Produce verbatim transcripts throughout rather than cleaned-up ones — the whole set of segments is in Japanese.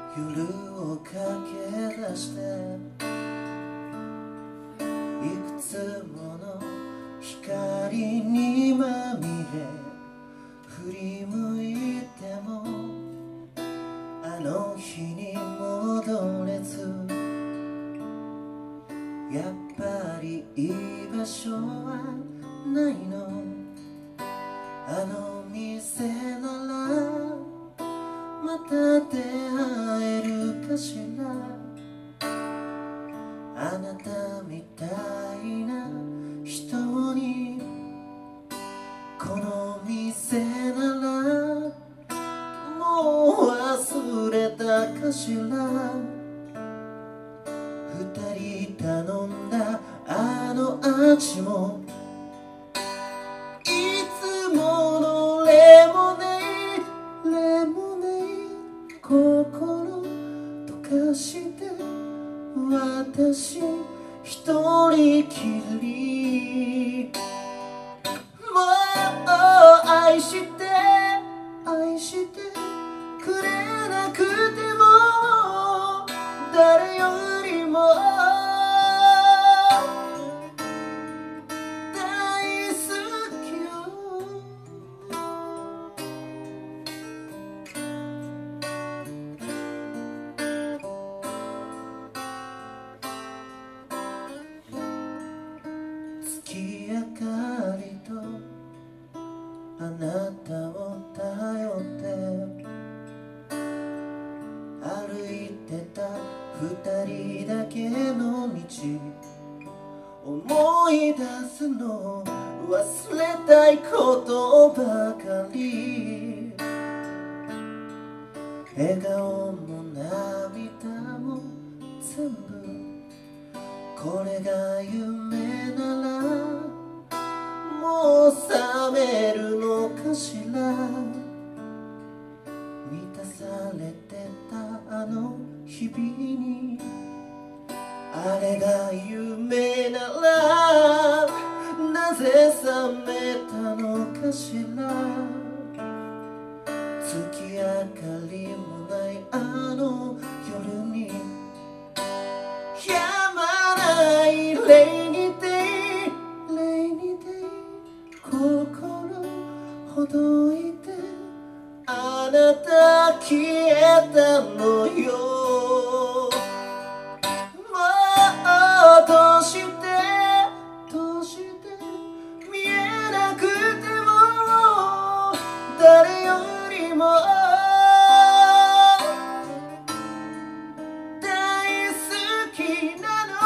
夜を駆け出していくつもの光にまみれ振り向いてもあの日に戻れずやっぱり居場所はないのあの店ならまた出会えるかしらあなたみたいな人にこの店ならもう忘れたかしら二人頼んだあの味もいつものレモネードレモネード心溶かして私一人きりもう愛して愛してくれなくても誰よりも大好きよ月明かりとあなたを頼って歩いてた二人だけの道思い出すの忘れたいことばかり笑顔も涙も全部これが夢ならもう覚めるのかしら満たされてたあの日々にあれが夢ならなぜ覚めたのかしら月明かりもないあの夜にやまないレイニーデイレイニーデイ心ほどいてあなた消えたのよどうしてどうして見えなくても誰よりも大好きなの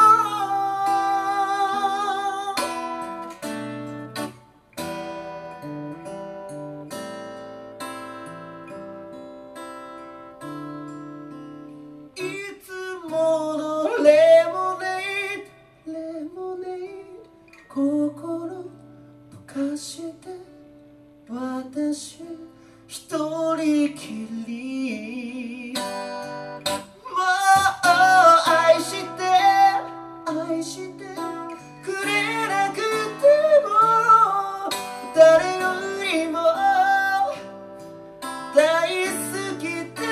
いつものレモネードレモネード心溶かして私一人きりもう愛して愛してくれなくても誰よりも大好きで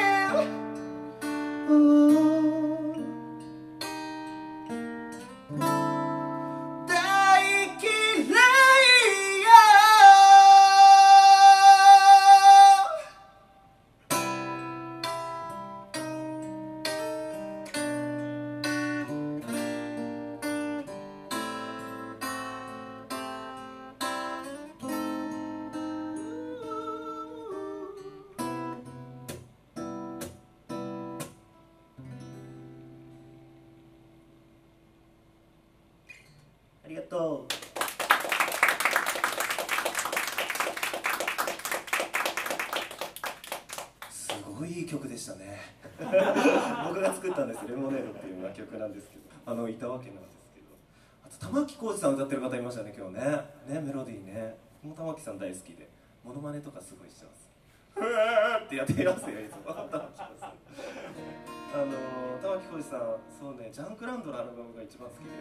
ありがとう。すごいいい曲でしたね。僕が作ったんです。レモネードっていう曲なんですけど、あのいたわけなんですけど、あと玉置浩二さん歌ってる方いましたね今日ね。ねメロディーね。もう玉置さん大好きで、モノマネとかすごいしてます。ふーってやってますよいつも。玉置浩二さん。あの玉置浩二さん、そうね、ジャンクランドのアルバムが一番好きで。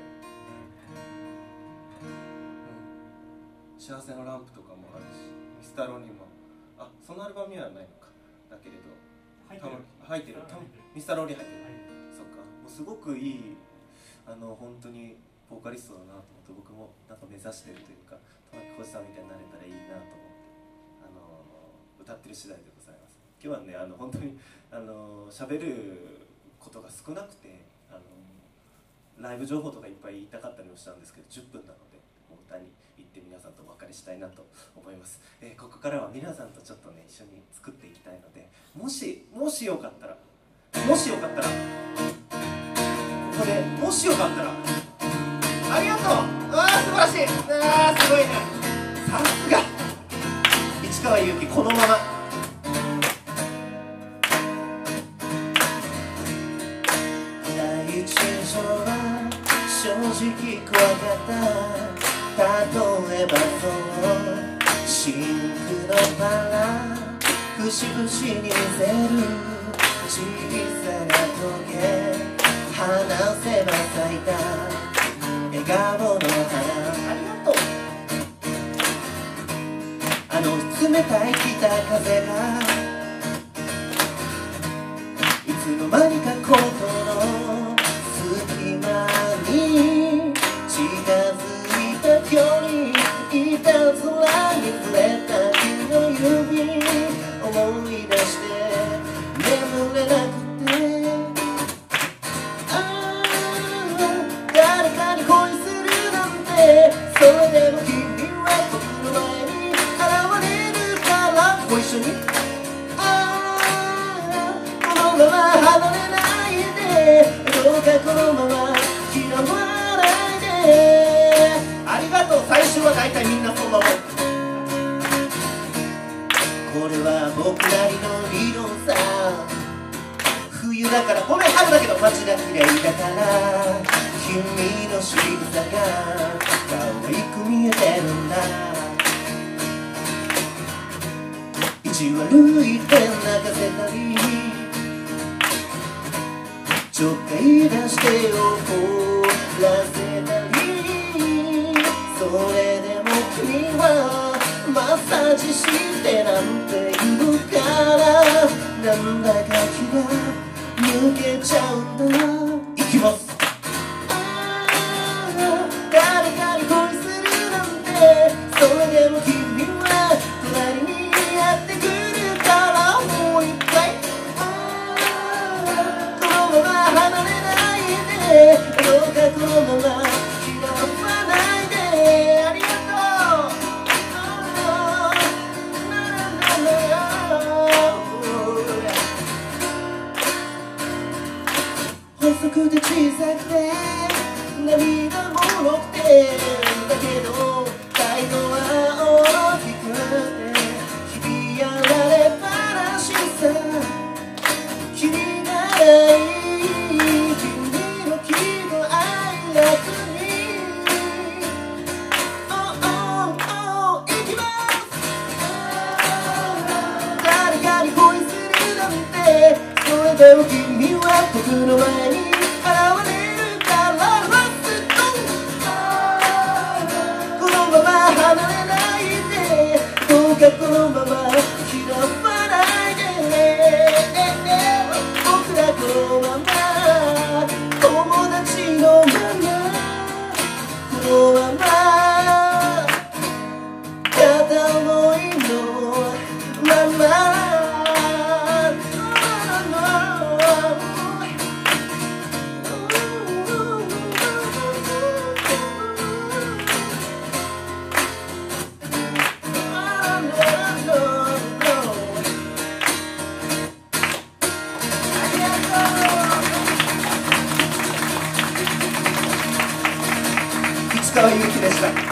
幸せのランプとかもあるし、ミスタロにも、あ、そのアルバムにはないのかだけれど、 入ってる。ミスターローリー入ってる。そっか。もうすごくいい、あの本当にボーカリストだなと思って、僕もなんか目指してるというか、玉置浩二さんみたいになれたらいいなと思って、あの歌ってる次第でございます。今日はね、あの本当にあの喋ることが少なくて、あのライブ情報とかいっぱい言いたかったりもしたんですけど、じゅっぷんなのでもう歌に行って皆さんとお別れしたいなと思います。えー、ここからは皆さんとちょっとね一緒に作っていきたいので、もしもしよかったらもしよかったらここでもしよかったらありがとう。あー素晴らしい。あーすごいね、さすが市川由紀。このまま第一印象は正直怖かった。例えばそう真空のバラ、節々に見せる小さなトゲ、離せば咲いた笑顔の花。ありがとう。あの冷たい北風がいつの間にかコートの隙間に近づいた距離、いたずらに触れた君の指思い出して眠れなくて、ああ誰かに恋するなんて、それでも君は僕の前に現れるからご一緒に。ああこのまま離れないで、どうかこのまま嫌わないで。ありがとう。最初は大体みんなそんなもん。これは僕なりの理論さ。冬だからごめん春だけど街が綺麗だから、君の仕草が可愛く見えてるんだ。意地悪いって泣かせたりちょっかい出して怒らせたり、それでも君はマッサージしてなんて言うから、なんだか気が抜けちゃうんだ。いきます。ああ誰かに恋するなんて、それでも君は隣にやってくるからもう一回。ああこのまま離れないで、どうかこのまま嫌わないで。ありがとう。細くて小さくて涙もろくて、だけど態度は大きくて日々やられっぱなしさ。気にならない君の喜怒哀楽に Oh oh oh いきます。誰かに恋するなんて、それでも君は僕の前に現れるからラスト。このまま離れないで、どうかこのまま嫌わないで。僕らこのまま友達のまま、このまま片思いのまま。市川由紀でした。